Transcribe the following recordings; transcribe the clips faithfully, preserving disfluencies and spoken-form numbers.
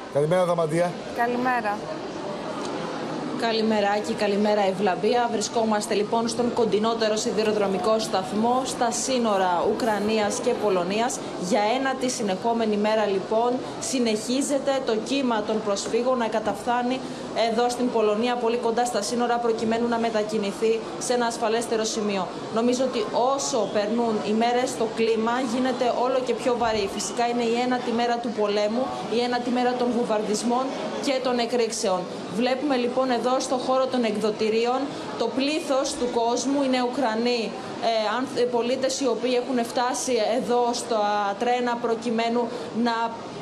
Καλημέρα, Δαμαντία. Καλημέρα. Καλημεράκι, καλημέρα Ευλαμπία. Βρισκόμαστε λοιπόν στον κοντινότερο σιδηροδρομικό σταθμό στα σύνορα Ουκρανίας και Πολωνίας. Για ένατη συνεχόμενη μέρα λοιπόν συνεχίζεται το κύμα των προσφύγων να καταφθάνει εδώ στην Πολωνία, πολύ κοντά στα σύνορα, προκειμένου να μετακινηθεί σε ένα ασφαλέστερο σημείο. Νομίζω ότι όσο περνούν οι μέρες το κλίμα γίνεται όλο και πιο βαρύ. Φυσικά είναι η ένατη μέρα του πολέμου, η ένατη μέρα των βομβαρδισμών και των εκρήξεων. Βλέπουμε λοιπόν εδώ στο χώρο των εκδοτηρίων το πλήθος του κόσμου, είναι Ουκρανοί ε, πολίτες οι οποίοι έχουν φτάσει εδώ στα τρένα προκειμένου να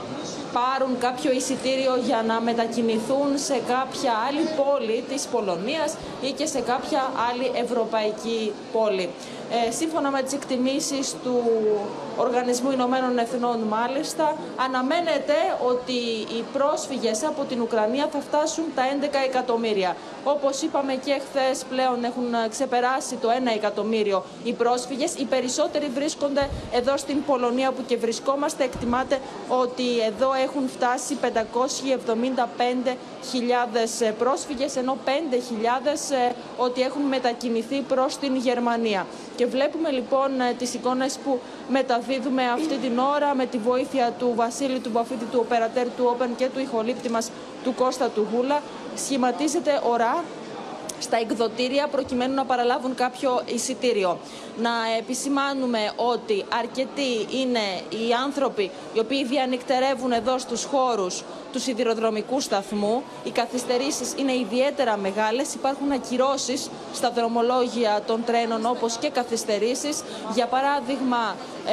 πάρουν κάποιο εισιτήριο για να μετακινηθούν σε κάποια άλλη πόλη της Πολωνίας ή και σε κάποια άλλη ευρωπαϊκή πόλη. Ε, σύμφωνα με τις εκτιμήσεις του Οργανισμού Ηνωμένων Εθνών, μάλιστα, αναμένεται ότι οι πρόσφυγες από την Ουκρανία θα φτάσουν τα έντεκα εκατομμύρια. Όπως είπαμε και χθες, πλέον έχουν ξεπεράσει το ένα εκατομμύριο οι πρόσφυγες. Οι περισσότεροι βρίσκονται εδώ στην Πολωνία που και βρισκόμαστε. Εκτιμάται ότι εδώ έχουν φτάσει πεντακόσιες εβδομήντα πέντε χιλιάδες πρόσφυγες, ενώ πέντε χιλιάδες ότι έχουν μετακινηθεί προς την Γερμανία. Και βλέπουμε λοιπόν τις εικόνες που μεταδίδουμε αυτή την ώρα με τη βοήθεια του Βασίλη του Μπαφίτη, του οπερατέρ του Open και του ηχολήπτη μας του Κώστα του Γούλα. Σχηματίζεται ωρά στα εκδοτήρια προκειμένου να παραλάβουν κάποιο εισιτήριο. Να επισημάνουμε ότι αρκετοί είναι οι άνθρωποι οι οποίοι διανυκτερεύουν εδώ στους χώρους του σιδηροδρομικού σταθμού. Οι καθυστερήσεις είναι ιδιαίτερα μεγάλες. Υπάρχουν ακυρώσεις στα δρομολόγια των τρένων, όπως και καθυστερήσεις. Για παράδειγμα,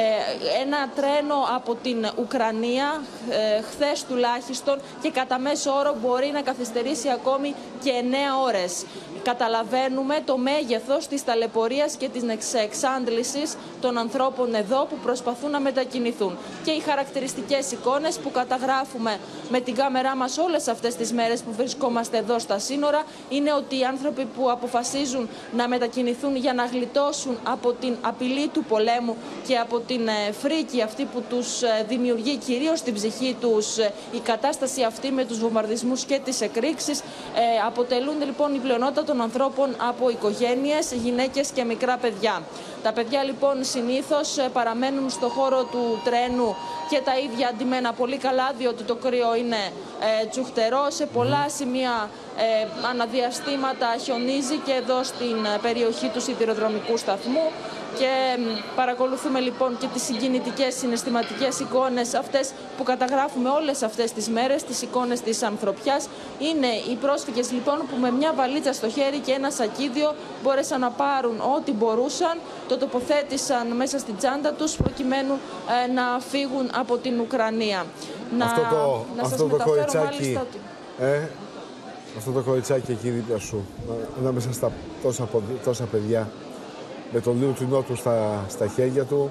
ένα τρένο από την Ουκρανία χθες τουλάχιστον και κατά μέσο όρο μπορεί να καθυστερήσει ακόμη και εννέα ώρες. Καταλαβαίνουμε το μέγεθος της ταλαιπωρίας και της εξάντλησης των ανθρώπων εδώ που προσπαθούν να μετακινηθούν. Και οι χαρακτηριστικές εικόνες που καταγράφουμε με την κάμερά μας όλες αυτές τις μέρες που βρισκόμαστε εδώ στα σύνορα είναι ότι οι άνθρωποι που αποφασίζουν να μετακινηθούν για να γλιτώσουν από την απειλή του πολέμου και από την φρίκη αυτή που τους δημιουργεί κυρίως στην ψυχή τους η κατάσταση αυτή με τους βομβαρδισμούς και τις εκρήξεις, αποτελούν λοιπόν η πλειονότητα των ανθρώπων από οικογένειες, γυναίκες και μικρά παιδιά. Τα παιδιά λοιπόν συνήθως παραμένουν στο χώρο του τρένου και τα ίδια αντιμένα πολύ καλά, διότι το κρύο είναι ε, τσουχτερό. Σε πολλά σημεία ε, αναδιαστήματα χιονίζει και εδώ στην περιοχή του σιδηροδρομικού σταθμού. Και παρακολουθούμε λοιπόν και τις συγκινητικές συναισθηματικές εικόνες αυτές που καταγράφουμε όλες αυτές τις μέρες, τις εικόνες της ανθρωπιάς. Είναι οι πρόσφυγες λοιπόν που με μια βαλίτσα στο χέρι και ένα σακίδιο μπόρεσαν να πάρουν ό,τι μπορούσαν, το τοποθέτησαν μέσα στην τσάντα τους προκειμένου ε, να φύγουν από την Ουκρανία. Αυτό να, το, να αυτό σας το μεταφέρω κοριτσάκι, μάλιστα... ε, αυτό το κοριτσάκι εκεί δίπλα σου, ανάμεσα στα τόσα, τόσα παιδιά, με τον λίγο του νότου στα, στα χέρια του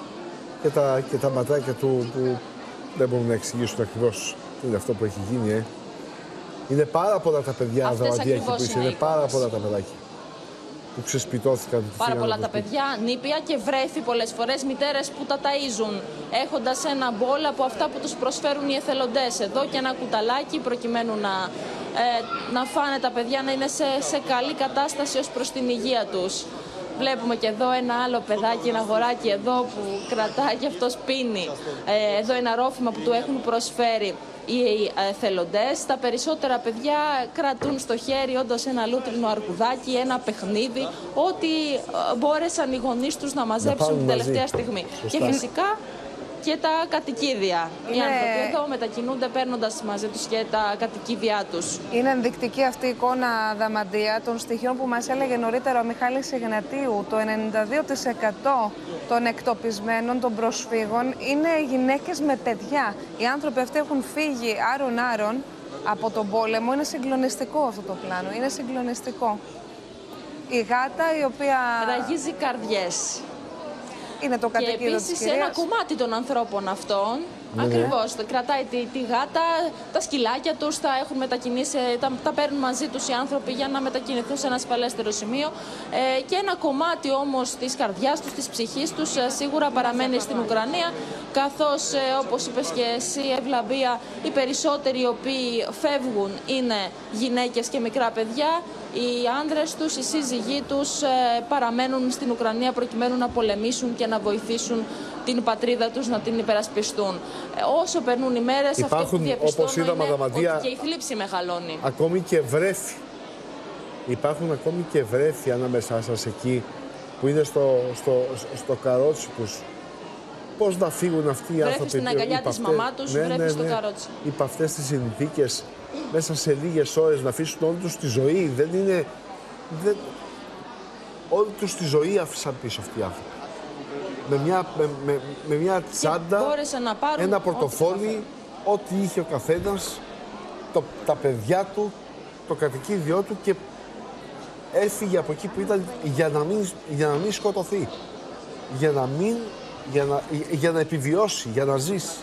και τα, και τα ματράκια του που δεν μπορούν να εξηγήσουν ακριβώς τι είναι αυτό που έχει γίνει. Ε. Είναι πάρα πολλά τα παιδιά, Δαμαντία, εκεί που είσαι. Είναι πάρα πολλά τα παιδάκια που ξεσπιτώθηκαν. Πάρα πολλά τα παιδιά, νήπια και βρέφη πολλές φορές, μητέρες που τα ταΐζουν, έχοντας ένα μπόλ από αυτά που τους προσφέρουν οι εθελοντές εδώ και ένα κουταλάκι προκειμένου να, ε, να φάνε τα παιδιά, να είναι σε, σε καλή κατάσταση ως προς την υγεία τους. Βλέπουμε και εδώ ένα άλλο παιδάκι, ένα αγοράκι εδώ που κρατάει και αυτός πίνει. Ε, εδώ ένα ρόφημα που του έχουν προσφέρει οι εθελοντές. Τα περισσότερα παιδιά κρατούν στο χέρι όντως ένα λούτρινο αρκουδάκι, ένα παιχνίδι, ό,τι μπόρεσαν οι γονείς τους να μαζέψουν την τελευταία στιγμή. Σωστά. Και φυσικά και τα κατοικίδια. Είναι... Οι άνθρωποι εδώ μετακινούνται παίρνοντας μαζί τους και τα κατοικίδια τους. Είναι ενδεικτική αυτή η εικόνα, Δαμαντία, των στοιχείων που μας έλεγε νωρίτερα ο Μιχάλης Ιγνατίου. Το ενενήντα δύο τοις εκατό των εκτοπισμένων, των προσφύγων, είναι γυναίκες με παιδιά. Οι άνθρωποι αυτοί έχουν φύγει άρον-άρον από τον πόλεμο. Είναι συγκλονιστικό αυτό το πλάνο. Είναι συγκλονιστικό. Η γάτα η οποία... ραγίζει καρδιές. Είναι το και επίσης ένα κομμάτι των ανθρώπων αυτών Ναι, Ακριβώς. ναι. Κρατάει τη, τη γάτα, τα σκυλάκια τους τα έχουν μετακινήσει, τα, τα παίρνουν μαζί τους οι άνθρωποι για να μετακινηθούν σε ένα ασφαλέστερο σημείο. Ε, και ένα κομμάτι όμως της καρδιάς τους, της ψυχής τους, ε, σίγουρα παραμένει στην Ουκρανία, καθώς ε, όπως είπες και εσύ, Ευλαμπία, οι περισσότεροι οι οποίοι φεύγουν είναι γυναίκες και μικρά παιδιά. Οι άνδρες τους, οι σύζυγοί τους ε, παραμένουν στην Ουκρανία προκειμένου να πολεμήσουν και να βοηθήσουν την πατρίδα τους, να την υπερασπιστούν. Ε, όσο περνούν οι μέρες, υπάρχουν, αυτό που διαπιστώνω όπως είδαμε, είναι Αδαμαντία, ότι και η θλίψη μεγαλώνει. Ακόμη και βρέφη. Υπάρχουν ακόμη και βρέφη ανάμεσά σας εκεί που είναι στο, στο, στο καρότσι τους. Πώς να φύγουν αυτοί οι βρέφη άνθρωποι. Στην αγκαλιά της αυτές, μαμά τους, ναι, βρέφη ναι, ναι, στο καρότσι. Υπ' αυτές τις συνθήκες, μέσα σε λίγες ώρες να αφήσουν όλη τους τη ζωή. Δεν είναι... Δεν... Όλη τους τη ζωή άφησαν πίσω αυτοί οι άνθρωποι. Με μια, με, με, με μια τσάντα, να πάρουν ένα πορτοφόλι, ό,τι είχε ο καθένας, το, τα παιδιά του, το κατοικίδιό του, και έφυγε από εκεί που ήταν για να μην, για να μην σκοτωθεί. Για να, μην, για, να, για να επιβιώσει, για να ζήσει.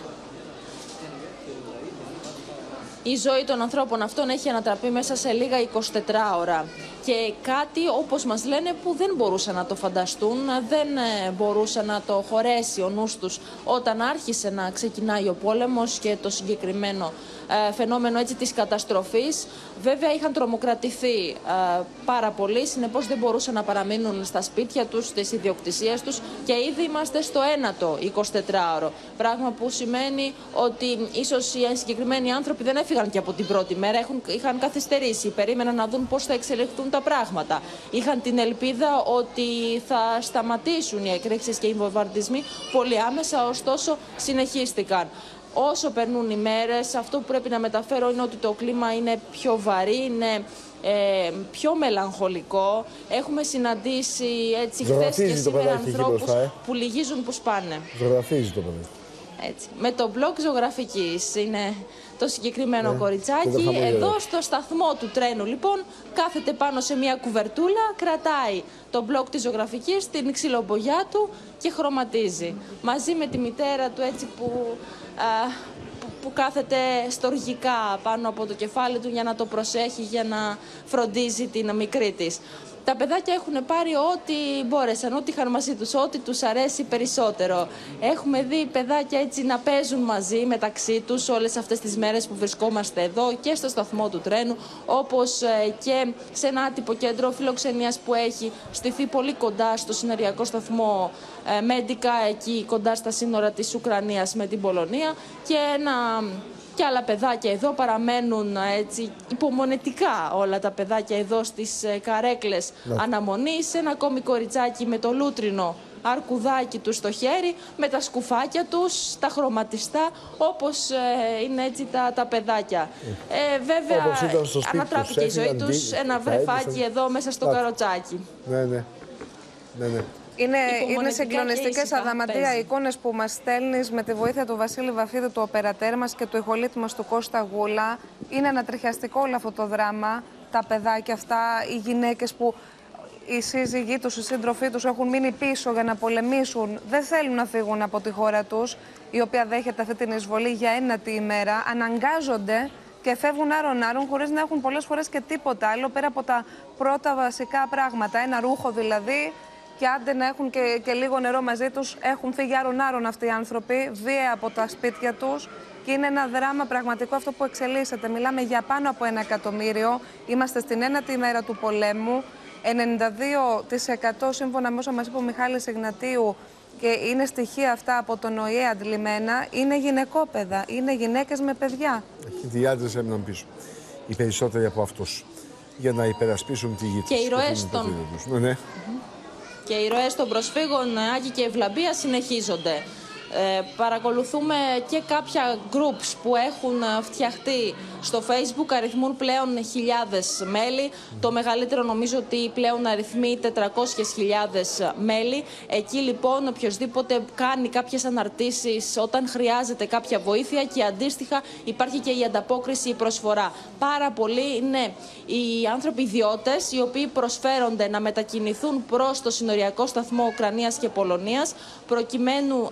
Η ζωή των ανθρώπων αυτών έχει ανατραπεί μέσα σε λίγα εικοσιτετράωρα. Και κάτι, όπως μας λένε, που δεν μπορούσαν να το φανταστούν, δεν μπορούσαν να το χωρέσει ο νους τους όταν άρχισε να ξεκινάει ο πόλεμος και το συγκεκριμένο ε, φαινόμενο έτσι της καταστροφής. Βέβαια είχαν τρομοκρατηθεί ε, πάρα πολύ, συνεπώς δεν μπορούσαν να παραμείνουν στα σπίτια τους, στις ιδιοκτησίες τους, και ήδη είμαστε στο ένατο εικοσιτετράωρο. Πράγμα που σημαίνει ότι ίσως οι συγκεκριμένοι άνθρωποι δεν έφυγαν και από την πρώτη μέρα, έχουν, είχαν καθυστερήσει, περίμεναν να δουν πώς θα εξελιχθούν τα πράγματα. Είχαν την ελπίδα ότι θα σταματήσουν οι εκρήξεις και οι βομβαρδισμοί πολύ άμεσα, ωστόσο συνεχίστηκαν. Όσο περνούν οι μέρες, αυτό που πρέπει να μεταφέρω είναι ότι το κλίμα είναι πιο βαρύ, είναι ε, πιο μελαγχολικό. Έχουμε συναντήσει έτσι χθες και σήμερα ανθρώπους μπροστά, ε. που λυγίζουν που σπάνε. Ζωγραφίζει το παιδί. Έτσι. Με το μπλοκ ζωγραφικής είναι το συγκεκριμένο ναι, κοριτσάκι. Εδώ στο σταθμό του τρένου λοιπόν κάθεται πάνω σε μια κουβερτούλα, κρατάει το μπλοκ της ζωγραφικής, την ξυλομπογιά του και χρωματίζει. Μαζί με τη μητέρα του έτσι που, α, που, που κάθεται στοργικά πάνω από το κεφάλι του για να το προσέχει, για να φροντίζει την μικρή της. Τα παιδάκια έχουν πάρει ό,τι μπόρεσαν, ό,τι είχαν μαζί τους, ό,τι τους αρέσει περισσότερο. Έχουμε δει παιδάκια έτσι να παίζουν μαζί μεταξύ τους όλες αυτές τις μέρες που βρισκόμαστε εδώ και στο σταθμό του τρένου, όπως και σε ένα άτυπο κέντρο φιλοξενίας που έχει στηθεί πολύ κοντά στο συνοριακό σταθμό Μέντικα, εκεί κοντά στα σύνορα της Ουκρανίας με την Πολωνία, και ένα... Και άλλα παιδάκια εδώ παραμένουν έτσι υπομονετικά, όλα τα παιδάκια εδώ στις καρέκλες αναμονής. Ένα ακόμη κοριτσάκι με το λούτρινο αρκουδάκι του στο χέρι, με τα σκουφάκια τους, τα χρωματιστά, όπως ε, είναι έτσι τα, τα παιδάκια. Ε, βέβαια, ανατράπηκε η ζωή τους, ένα βρεφάκι εδώ μέσα στο καροτσάκι. Ναι, ναι. ναι, ναι. Είναι, είναι συγκλονιστικές, Αδαμαντία, οι εικόνες που μας στέλνεις με τη βοήθεια του Βασίλη Βαφίδη, του οπερατέρ μας, και του ηχολήπτη μας του Κώστα Γούλα. Είναι ανατριχιαστικό όλο αυτό το δράμα. Τα παιδάκια αυτά, οι γυναίκες που οι σύζυγοί τους, οι σύντροφοί τους έχουν μείνει πίσω για να πολεμήσουν, δεν θέλουν να φύγουν από τη χώρα τους, η οποία δέχεται αυτή την εισβολή για ένατη ημέρα, αναγκάζονται και φεύγουν άρον-άρον χωρίς να έχουν πολλές φορές και τίποτα άλλο πέρα από τα πρώτα βασικά πράγματα. Ένα ρούχο δηλαδή. Και άντε να έχουν και, και λίγο νερό μαζί τους, έχουν φύγει άρον-άρον αυτοί οι άνθρωποι, βία από τα σπίτια τους, και είναι ένα δράμα πραγματικό αυτό που εξελίσσεται. Μιλάμε για πάνω από ένα εκατομμύριο, είμαστε στην ένατη ημέρα του πολέμου, ενενήντα δύο τοις εκατό σύμφωνα με όσα μας είπε ο Μιχάλης Ιγνατίου, και είναι στοιχεία αυτά από τον ΟΗΕ αντλημένα, είναι γυναικόπαιδα, είναι γυναίκες με παιδιά. Οι άντρες έμειναν πίσω, οι περισσότεροι από αυτούς, για να υπερασπίσουν τη γη τους. Και οι ροές των... Ναι, ναι. Mm-hmm. Και οι ροές των προσφύγων, Άκη και Ευλαμπία, συνεχίζονται. Ε, παρακολουθούμε και κάποια groups που έχουν φτιαχτεί στο Facebook, αριθμούν πλέον χιλιάδες μέλη. Το μεγαλύτερο νομίζω ότι πλέον αριθμεί τετρακόσιες χιλιάδες μέλη. Εκεί λοιπόν οποιοσδήποτε κάνει κάποιες αναρτήσεις όταν χρειάζεται κάποια βοήθεια, και αντίστοιχα υπάρχει και η ανταπόκριση, η προσφορά. Πάρα πολλοί είναι οι άνθρωποι ιδιώτες οι οποίοι προσφέρονται να μετακινηθούν προς το συνοριακό σταθμό Ουκρανίας και Πολωνίας προκειμένου να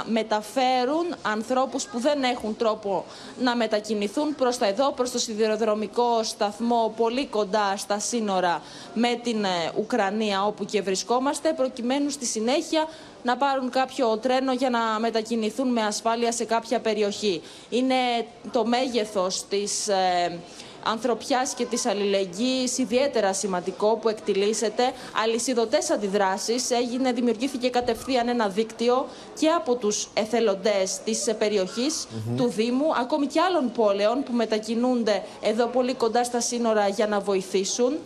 μεταφέρουν ανθρώπους που δεν έχουν τρόπο να μετακινηθούν προς τα εδώ, προς το σιδηροδρομικό σταθμό πολύ κοντά στα σύνορα με την Ουκρανία όπου και βρισκόμαστε, προκειμένου στη συνέχεια να πάρουν κάποιο τρένο για να μετακινηθούν με ασφάλεια σε κάποια περιοχή. Είναι το μέγεθος της ε, ανθρωπιάς και της αλληλεγγύης ιδιαίτερα σημαντικό που εκτιλήσεται. Αλυσιδωτές αντιδράσεις, έγινε, δημιουργήθηκε κατευθείαν ένα δίκτυο και από τους εθελοντές της περιοχής mm-hmm. του Δήμου, ακόμη και άλλων πόλεων που μετακινούνται εδώ πολύ κοντά στα σύνορα για να βοηθήσουν.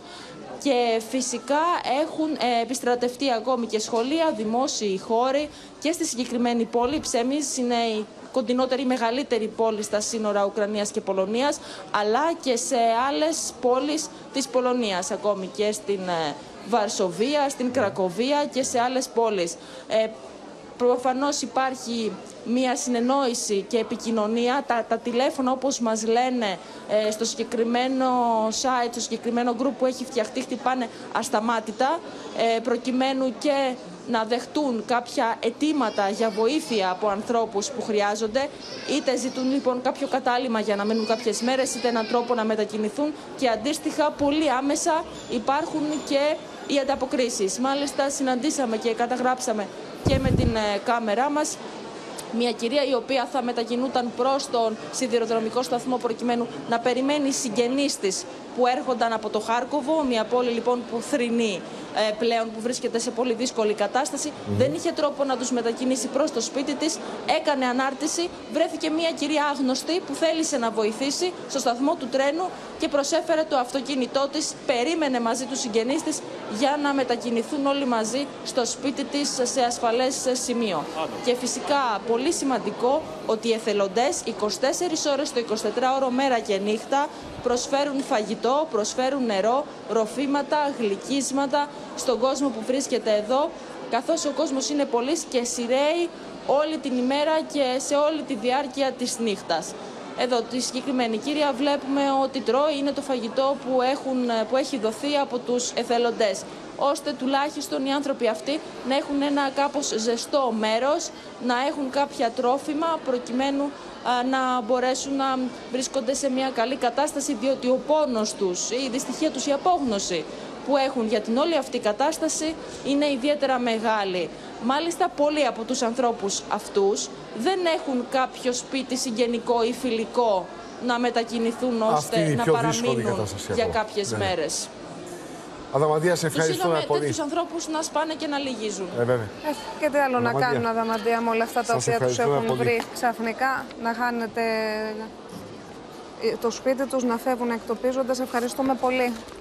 Και φυσικά έχουν ε, επιστρατευτεί ακόμη και σχολεία, δημόσιοι χώροι και στη συγκεκριμένη πόλη. Ψέμις είναι η κοντινότερη, μεγαλύτερη πόλη στα σύνορα Ουκρανίας και Πολωνίας, αλλά και σε άλλες πόλεις της Πολωνίας, ακόμη και στην ε, Βαρσοβία, στην Κρακοβία και σε άλλες πόλεις. Ε, Προφανώς υπάρχει μία συνεννόηση και επικοινωνία. Τα, τα τηλέφωνα, όπως μας λένε, ε, στο συγκεκριμένο site, στο συγκεκριμένο group που έχει φτιαχτεί, χτυπάνε ασταμάτητα, ε, προκειμένου και να δεχτούν κάποια αιτήματα για βοήθεια από ανθρώπους που χρειάζονται. Είτε ζητούν λοιπόν κάποιο κατάλημα για να μείνουν κάποιες μέρες, είτε έναν τρόπο να μετακινηθούν και αντίστοιχα πολύ άμεσα υπάρχουν και οι ανταποκρίσεις. Μάλιστα συναντήσαμε και καταγράψαμε και με την ε, κάμερά μας μια κυρία η οποία θα μετακινούταν προς τον σιδηροδρομικό σταθμό προκειμένου να περιμένει συγγενείς της που έρχονταν από το Χάρκοβο, μια πόλη λοιπόν που θρηνεί ε, πλέον, που βρίσκεται σε πολύ δύσκολη κατάσταση. Mm. Δεν είχε τρόπο να τους μετακινήσει προς το σπίτι της, έκανε ανάρτηση, βρέθηκε μια κυρία άγνωστη που θέλησε να βοηθήσει στο σταθμό του τρένου και προσέφερε το αυτοκίνητό της, περίμενε μαζί τους συγγενείς της για να μετακινηθούν όλοι μαζί στο σπίτι της σε ασφαλές σημείο. Mm. Και φυσικά πολύ σημαντικό ότι οι εθελοντές είκοσι τέσσερις ώρες το εικοσιτετράωρο μέρα και νύχτα προσφέρουν φαγητό, προσφέρουν νερό, ροφήματα, γλυκίσματα στον κόσμο που βρίσκεται εδώ, καθώς ο κόσμος είναι πολύς και σειραίει όλη την ημέρα και σε όλη τη διάρκεια της νύχτας. Εδώ τη συγκεκριμένη κυρία βλέπουμε ότι τρώει, είναι το φαγητό που, έχουν, που έχει δοθεί από τους εθελοντές, ώστε τουλάχιστον οι άνθρωποι αυτοί να έχουν ένα κάπως ζεστό μέρος, να έχουν κάποια τρόφιμα προκειμένου α, να μπορέσουν να βρίσκονται σε μια καλή κατάσταση, διότι ο πόνος τους, η δυστυχία τους, η απόγνωση που έχουν για την όλη αυτή κατάσταση είναι ιδιαίτερα μεγάλη. Μάλιστα, πολλοί από τους ανθρώπους αυτούς δεν έχουν κάποιο σπίτι συγγενικό ή φιλικό να μετακινηθούν ώστε να παραμείνουν για κάποιες ναι. μέρες. Αδαμαντία, σε ευχαριστούμε πολύ. Τέτοιους ανθρώπους να σπάνε και να λυγίζουν. Ε, βέβαια. Ε, και τι άλλο Αδαμαντία. να κάνουν, Αδαμαντία, με όλα αυτά τα οποία τους έχουν πολύ. βρει ξαφνικά, να χάνεται το σπίτι τους, να φεύγουν εκτοπίζοντας. Ευχαριστούμε πολύ.